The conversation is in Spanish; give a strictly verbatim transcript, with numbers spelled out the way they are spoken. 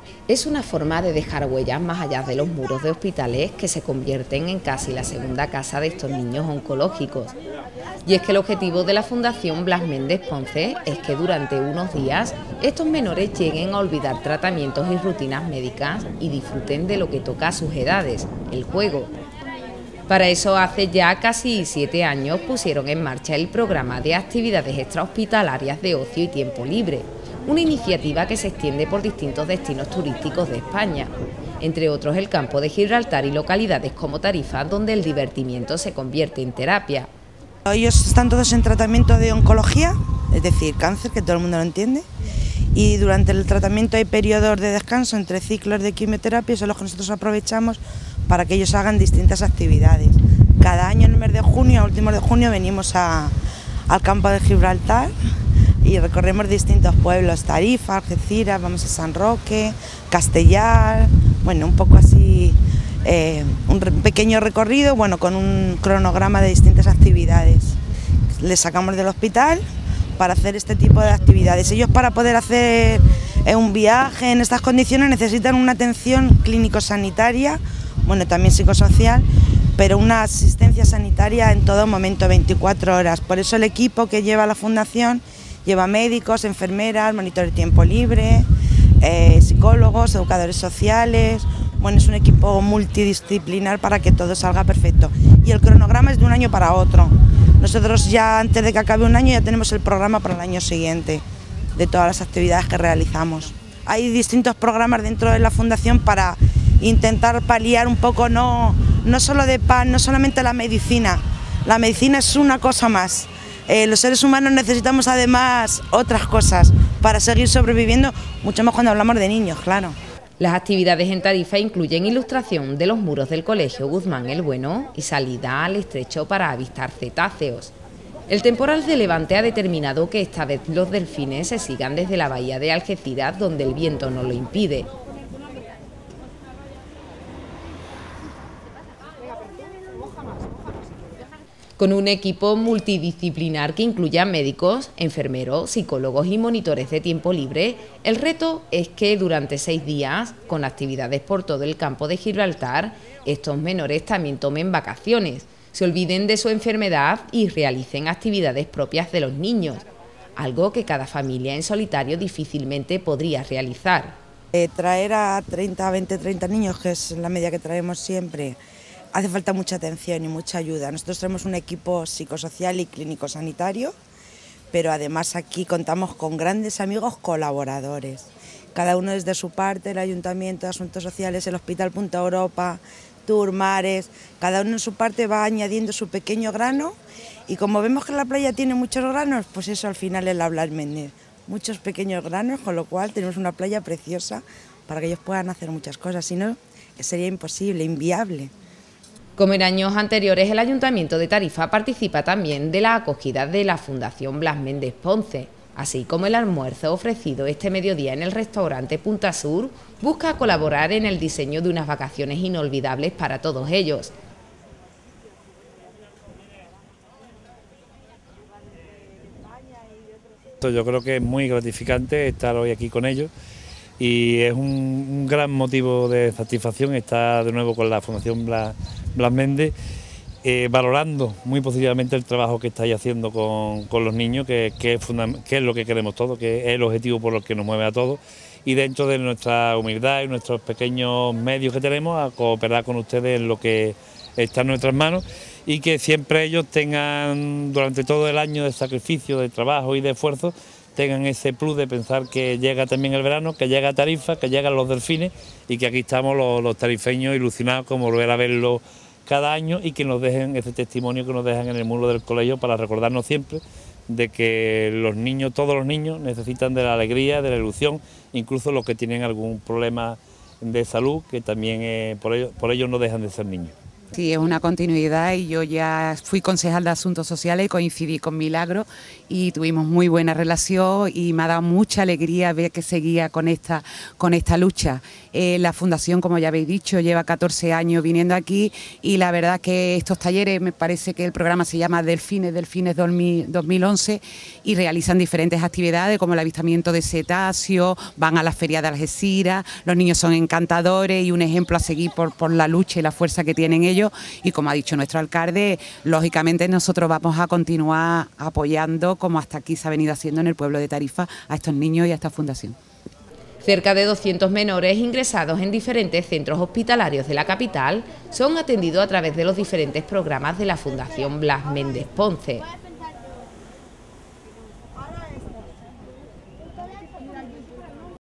Es una forma de dejar huellas más allá de los muros de hospitales que se convierten en casi la segunda casa de estos niños oncológicos. Y es que el objetivo de la Fundación Blas Méndez Ponce es que durante unos días estos menores lleguen a olvidar tratamientos y rutinas médicas y disfruten de lo que toca a sus edades, el juego. Para eso hace ya casi siete años pusieron en marcha el programa de actividades extrahospitalarias de ocio y tiempo libre, una iniciativa que se extiende por distintos destinos turísticos de España, entre otros el campo de Gibraltar y localidades como Tarifa, donde el divertimiento se convierte en terapia. Ellos están todos en tratamiento de oncología, es decir, cáncer, que todo el mundo lo entiende, y durante el tratamiento hay periodos de descanso entre ciclos de quimioterapia, son los que nosotros aprovechamos para que ellos hagan distintas actividades. Cada año en el mes de junio, a últimos de junio, venimos a, al campo de Gibraltar y recorremos distintos pueblos, Tarifa, Algeciras, vamos a San Roque, Castellar, bueno, un poco así, eh, un pequeño recorrido, bueno, con un cronograma de distintas actividades. Les sacamos del hospital para hacer este tipo de actividades. Ellos, para poder hacer un viaje en estas condiciones, necesitan una atención clínico-sanitaria, bueno, también psicosocial, pero una asistencia sanitaria en todo momento, veinticuatro horas. Por eso el equipo que lleva la Fundación lleva médicos, enfermeras, monitor de tiempo libre, eh, psicólogos, educadores sociales. Bueno, es un equipo multidisciplinar para que todo salga perfecto. Y el cronograma es de un año para otro. Nosotros ya antes de que acabe un año ya tenemos el programa para el año siguiente, de todas las actividades que realizamos. Hay distintos programas dentro de la Fundación para intentar paliar un poco, no, no solo de pan, no solamente la medicina. La medicina es una cosa más. Eh, los seres humanos necesitamos además otras cosas para seguir sobreviviendo, mucho más cuando hablamos de niños, claro. Las actividades en Tarifa incluyen ilustración de los muros del Colegio Guzmán el Bueno y salida al estrecho para avistar cetáceos. El temporal de levante ha determinado que esta vez los delfines se sigan desde la bahía de Algeciras, donde el viento no lo impide. Con un equipo multidisciplinar que incluye a médicos, enfermeros, psicólogos y monitores de tiempo libre, el reto es que durante seis días, con actividades por todo el campo de Gibraltar, estos menores también tomen vacaciones, se olviden de su enfermedad y realicen actividades propias de los niños, algo que cada familia en solitario difícilmente podría realizar. Eh, traer a treinta, veinte, treinta niños, que es la media que traemos siempre, hace falta mucha atención y mucha ayuda. Nosotros tenemos un equipo psicosocial y clínico sanitario, pero además aquí contamos con grandes amigos colaboradores. Cada uno desde su parte, el Ayuntamiento de Asuntos Sociales, el Hospital Punta Europa, Tour Mares, cada uno en su parte va añadiendo su pequeño grano y como vemos que la playa tiene muchos granos, pues eso al final es la Blas Méndez. Muchos pequeños granos, con lo cual tenemos una playa preciosa para que ellos puedan hacer muchas cosas, si no sería imposible, inviable. Como en años anteriores, el Ayuntamiento de Tarifa participa también de la acogida de la Fundación Blas Méndez Ponce, así como el almuerzo ofrecido este mediodía en el restaurante Punta Sur busca colaborar en el diseño de unas vacaciones inolvidables para todos ellos. Yo creo que es muy gratificante estar hoy aquí con ellos y es un, un gran motivo de satisfacción estar de nuevo con la Fundación Blas, Blas Méndez, eh, valorando muy positivamente el trabajo que estáis haciendo con, con los niños, que, que, es que es lo que queremos todos, que es el objetivo por el que nos mueve a todos, y dentro de nuestra humildad y nuestros pequeños medios que tenemos, a cooperar con ustedes en lo que está en nuestras manos, y que siempre ellos tengan, durante todo el año de sacrificio, de trabajo y de esfuerzo, tengan ese plus de pensar que llega también el verano, que llega Tarifa, que llegan los delfines y que aquí estamos los, los tarifeños ilusionados como volver a verlo cada año y que nos dejen ese testimonio que nos dejan en el muro del colegio para recordarnos siempre de que los niños, todos los niños necesitan de la alegría, de la ilusión, incluso los que tienen algún problema de salud, que también eh, por ello, por ello no dejan de ser niños. Sí, es una continuidad y yo ya fui concejal de Asuntos Sociales y coincidí con Milagro y tuvimos muy buena relación y me ha dado mucha alegría ver que seguía con esta, con esta lucha. Eh, la Fundación, como ya habéis dicho, lleva catorce años viniendo aquí y la verdad que estos talleres, me parece que el programa se llama Delfines, Delfines dos mil once y realizan diferentes actividades como el avistamiento de cetáceos, van a la feria de Algeciras, los niños son encantadores y un ejemplo a seguir por, por la lucha y la fuerza que tienen ellos. Y como ha dicho nuestro alcalde, lógicamente nosotros vamos a continuar apoyando, como hasta aquí se ha venido haciendo en el pueblo de Tarifa, a estos niños y a esta fundación. Cerca de doscientos menores ingresados en diferentes centros hospitalarios de la capital son atendidos a través de los diferentes programas de la Fundación Blas Méndez Ponce.